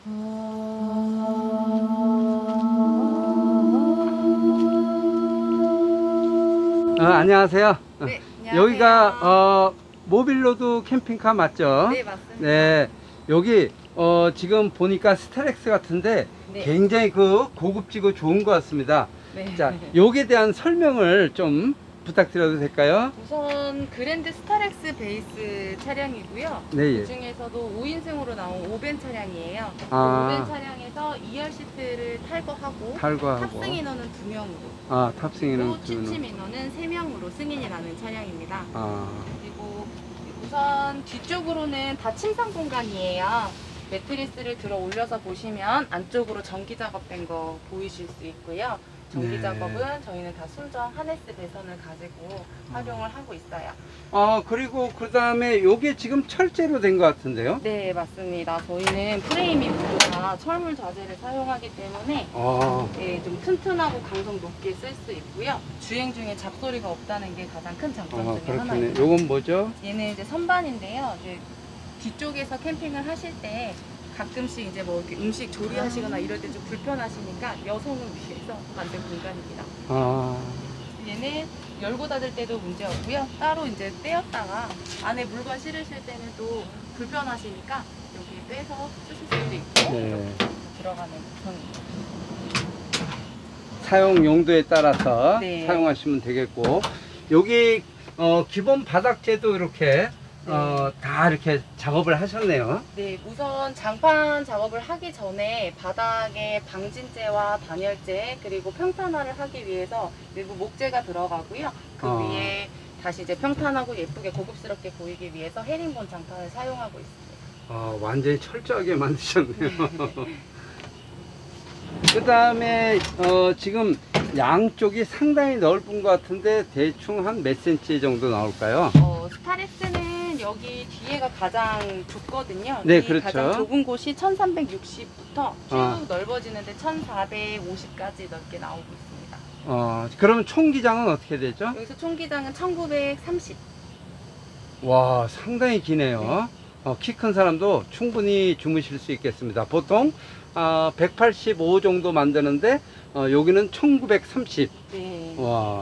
안녕하세요. 네, 안녕하세요. 여기가 모빌로드 캠핑카 맞죠? 네, 맞습니다. 네, 여기 지금 보니까 스타렉스 같은데 네. 굉장히 고급지고 좋은 것 같습니다. 네. 자, 여기에 대한 설명을 좀 부탁드려도 될까요? 우선 그랜드 스타렉스 베이스 차량이고요. 네, 예. 그 중에서도 5인승으로 나온 5벤 차량이에요. 아. 5벤 차량에서 2열 시트를 탈거하고 탈거하고. 탑승 인원은 2명으로 탑승 인원 또 취침 인원은 3명으로 승인이 나는 차량입니다. 그리고 우선 뒤쪽으로는 다 침상 공간이에요. 매트리스를 들어 올려서 보시면 안쪽으로 전기 작업된 거 보이실 수 있고요. 전기 네. 작업은 저희는 다 순정 하네스 배선을 가지고 활용을 하고 있어요. 그리고 그 다음에 요게 지금 철제로 된 것 같은데요? 네, 맞습니다. 저희는 프레임이 모두 다 철물 자재를 사용하기 때문에 네, 좀 튼튼하고 강성 높게 쓸 수 있고요. 주행 중에 잡소리가 없다는 게 가장 큰 장점 중에 그렇군요. 하나입니다. 요건 뭐죠? 얘는 이제 선반인데요. 이제 뒤쪽에서 캠핑을 하실 때 가끔씩 이제 뭐 이렇게 음식 조리하시거나 이럴 때 좀 불편하시니까 여성을 위해서 만든 공간입니다. 얘는 열고 닫을 때도 문제 없고요. 따로 이제 떼었다가 안에 물건 실으실 때는 또 불편하시니까 여기 빼서 쓰실 수도 있고 네. 들어가는 구성입니다. 사용 용도에 따라서 네. 사용하시면 되겠고, 여기 기본 바닥재도 이렇게 다 이렇게 작업을 하셨네요. 네, 우선 장판 작업을 하기 전에 바닥에 방진재와 단열재 그리고 평탄화를 하기 위해서 일부 목재가 들어가고요. 그 위에 다시 이제 평탄하고 예쁘게 고급스럽게 보이기 위해서 헤링본 장판을 사용하고 있습니다. 완전히 철저하게 만드셨네요. 그 다음에 지금 양쪽이 상당히 넓은 것 같은데 대충 한 몇 센치 정도 나올까요? 스타렉스는 여기 뒤에가 가장 좁거든요. 네, 이 그렇죠. 가장 좁은 곳이 1360부터 쭉 넓어지는데 1450까지 넓게 나오고 있습니다. 그러면 총 기장은 어떻게 되죠? 여기서 총 기장은 1930. 와, 상당히 기네요. 키 큰 사람도 충분히 주무실 수 있겠습니다. 보통 185 정도 만드는데 여기는 1930. 네. 와.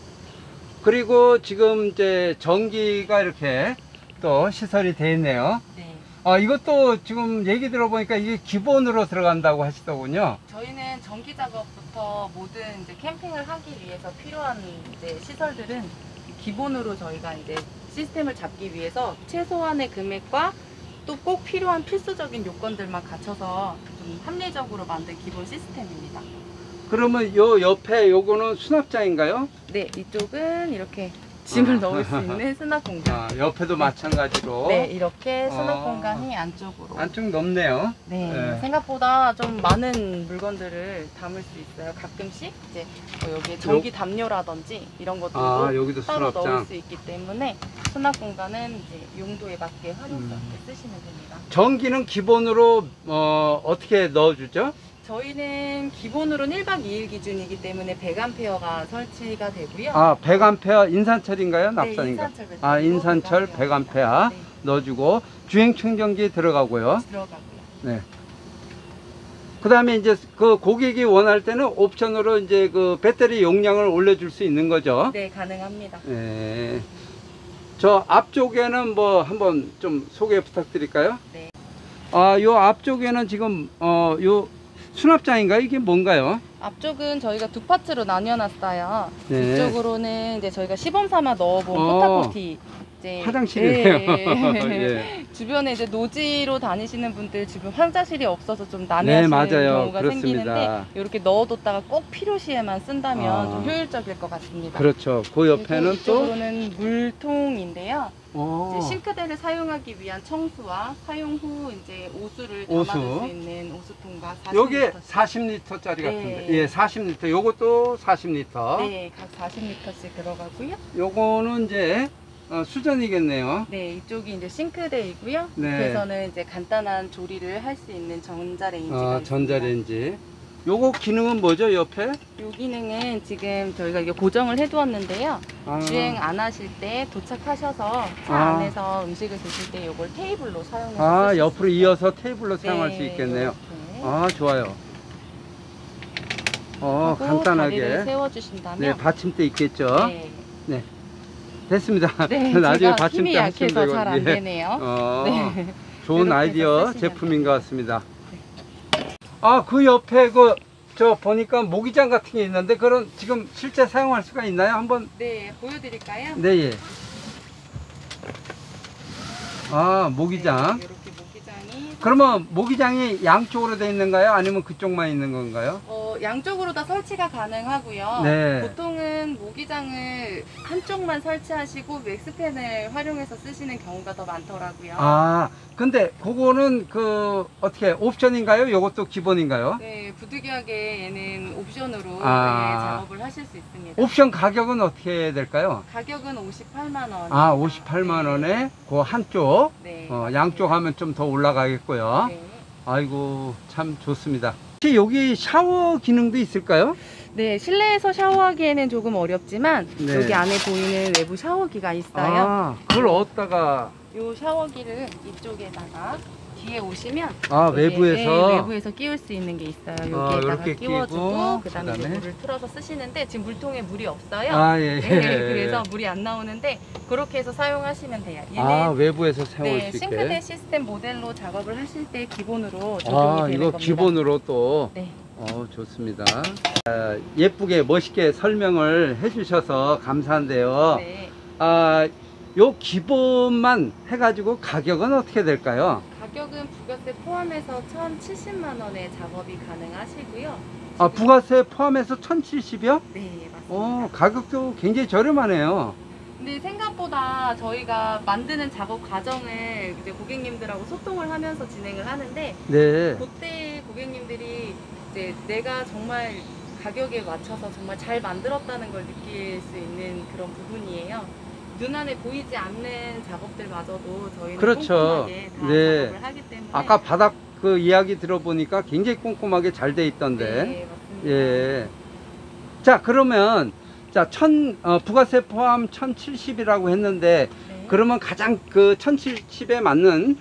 그리고 지금 이제 전기가 이렇게 또 시설이 되어 있네요. 네. 이것도 지금 얘기 들어보니까 이게 기본으로 들어간다고 하시더군요. 저희는 전기 작업부터 모든 이제 캠핑을 하기 위해서 필요한 이제 시설들은 기본으로 저희가 이제 시스템을 잡기 위해서 최소한의 금액과 또 꼭 필요한 필수적인 요건들만 갖춰서 좀 합리적으로 만든 기본 시스템입니다. 그러면 요 옆에 요거는 수납장인가요? 네, 이쪽은 이렇게 짐을 넣을 수 있는 수납 공간. 옆에도 마찬가지로. 네, 이렇게 수납 공간이 안쪽으로. 안쪽 넓네요. 네, 네. 생각보다 좀 많은 물건들을 담을 수 있어요. 가끔씩 이제 여기에 전기 담요라든지 이런 것들도 여기도 따로 수납장. 넣을 수 있기 때문에 수납 공간은 이제 용도에 맞게 활용스럽게 쓰시면 됩니다. 전기는 기본으로 어떻게 넣어주죠? 저희는 기본으로는 1박 2일 기준이기 때문에 100A가 설치가 되고요. 100A 인산철인가요? 납산인가요? 인산철 배터리로 인산철 100A 네. 넣어주고 주행 충전기 들어가고요. 들어가고요. 네. 그 다음에 이제 그 고객이 원할 때는 옵션으로 이제 그 배터리 용량을 올려줄 수 있는 거죠. 네, 가능합니다. 네. 저 앞쪽에는 뭐 한번 좀 소개 부탁드릴까요? 네. 요 앞쪽에는 지금 요 수납장인가요? 이게 뭔가요? 앞쪽은 저희가 두 파트로 나뉘어놨어요. 네. 이쪽으로는 이제 저희가 시범 삼아 넣어본 어. 포타포티. 이제 화장실이네요. 네. 예. 주변에 이제 노지로 다니시는 분들 주변 화장실이 없어서 좀 네, 난해하시는 맞아요. 경우가 그렇습니다. 생기는데 이렇게 넣어뒀다가 꼭 필요시에만 쓴다면 좀 효율적일 것 같습니다. 그렇죠. 그 옆에는 또 이쪽으로는 물통인데요. 어. 이제 싱크대를 사용하기 위한 청수와 사용 후 이제 오수를 오수. 담아둘 수 있는 오수통과 40리터. 요게 40리터짜리 네. 같은데. 예, 40리터. 요것도 40리터. 네, 각 40리터씩 들어가고요. 요거는 이제 수전이겠네요. 네, 이쪽이 이제 싱크대이고요. 네. 밑에서는 이제 간단한 조리를 할 수 있는 전자레인지가 있습니다. 전자레인지. 요거 기능은 뭐죠, 옆에? 요 기능은 지금 저희가 이게 고정을 해두었는데요. 아. 주행 안 하실 때 도착하셔서 차 아. 안에서 음식을 드실 때 요걸 테이블로 사용해서 쓰실 수 옆으로 있어요. 이어서 테이블로 사용할 네, 수 있겠네요. 이렇게. 아, 좋아요. 하고 다리를 간단하게. 세워주신다면 네, 받침대 있겠죠? 네. 네. 됐습니다. 네, 나중에 제가 받침대 힘이 하시면 약해서 잘 안 되거든요. 예. 되네요. 네. 좋은 이렇게 아이디어 해서 쓰시면 제품인 것 같습니다. 아, 그 옆에 저 보니까 모기장 같은 게 있는데 그런 지금 실제 사용할 수가 있나요? 한번. 네, 보여드릴까요? 네, 예. 아, 모기장. 네, 이렇게 모기장이 그러면 모기장이 양쪽으로 돼 있는가요? 아니면 그쪽만 있는 건가요? 양쪽으로 다 설치가 가능하고요. 네. 보통은 모기장을 한쪽만 설치하시고 맥스팬을 활용해서 쓰시는 경우가 더 많더라고요. 아, 근데 그거는 어떻게 옵션인가요? 이것도 기본인가요? 네, 부득이하게 얘는 옵션으로 아. 작업을 하실 수 있습니다. 옵션 가격은 어떻게 될까요? 가격은 58만 원. 아, 58만 원에 그 한쪽, 네. 양쪽 하면 좀 더 올라가겠고요. 네. 아이고, 참 좋습니다. 혹시 여기 샤워 기능도 있을까요? 네, 실내에서 샤워하기에는 조금 어렵지만 네. 여기 안에 보이는 외부 샤워기가 있어요. 아, 그걸 어디다가, 이 샤워기를 이쪽에다가 뒤에 오시면 외부에서. 네, 외부에서 끼울 수 있는 게 있어요. 여기에다가 이렇게 끼워주고 끼고, 그다음에 이제 그다음에? 물을 틀어서 쓰시는데 지금 물통에 물이 없어요. 아, 예. 네, 그래서 물이 안 나오는데 그렇게 해서 사용하시면 돼요. 얘는 외부에서 사용할 네, 수 있게. 싱크대 시스템 모델로 작업을 하실 때 기본으로 적용이 되는 이거 겁니다. 기본으로 또. 네. 좋습니다. 예쁘게 멋있게 설명을 해주셔서 감사한데요. 네. 요 기본만 해가지고 가격은 어떻게 될까요? 가격은 부가세 포함해서 1,070만 원에 작업이 가능하시고요. 부가세 포함해서 1,070이요? 네, 맞습니다. 가격도 굉장히 저렴하네요. 근데 생각보다 저희가 만드는 작업 과정을 이제 고객님들하고 소통을 하면서 진행을 하는데 네. 그때 고객님들이 이제 내가 정말 가격에 맞춰서 정말 잘 만들었다는 걸 느낄 수 있는 그런 부분이에요. 눈안에 보이지 않는 작업들마저도 저희는 그렇죠. 꼼꼼하게 다 네. 작업을 하기 때문에 아까 바닥 이야기 들어보니까 굉장히 꼼꼼하게 잘 돼 있던데. 네, 맞습니다. 예. 자, 그러면 부가세 포함 1,070이라고 했는데 네. 그러면 가장 1,070에 맞는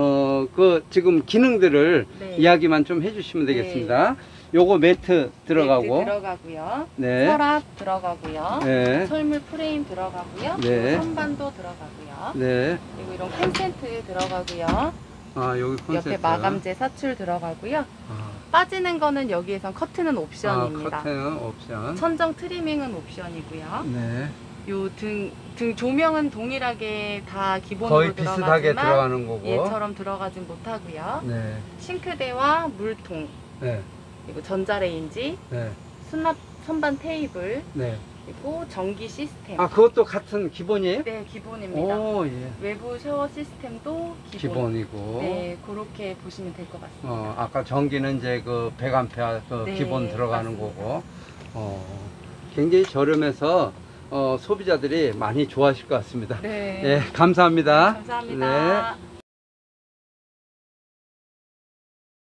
지금 기능들을 네. 이야기만 좀 해주시면 되겠습니다. 요거 매트 들어가고, 매트 들어가고요. 네, 서랍 들어가고요. 네, 철물 프레임 들어가고요. 네. 선반도 들어가고요. 네. 그리고 이런 콘센트 들어가고요. 여기 콘센트. 옆에 마감재 사출 들어가고요. 아, 빠지는 거는 여기에선 커튼은 옵션입니다. 커튼 옵션. 천정 트리밍은 옵션이고요. 네. 요 등 조명은 동일하게 다 기본으로 거의 비슷하게 들어가지만 들어가는 거고. 얘처럼 들어가진 못하고요. 네. 싱크대와 물통, 네. 그리고 전자레인지, 네. 수납 선반 테이블, 네. 그리고 전기 시스템. 그것도 같은 기본이에요? 네, 기본입니다. 오, 예. 외부 샤워 시스템도 기본. 기본이고. 네, 그렇게 보시면 될 것 같습니다. 아까 전기는 이제 100A 네, 기본 들어가는 맞습니다. 거고. 굉장히 저렴해서 소비자들이 많이 좋아하실 것 같습니다. 네. 예, 감사합니다. 감사합니다. 네.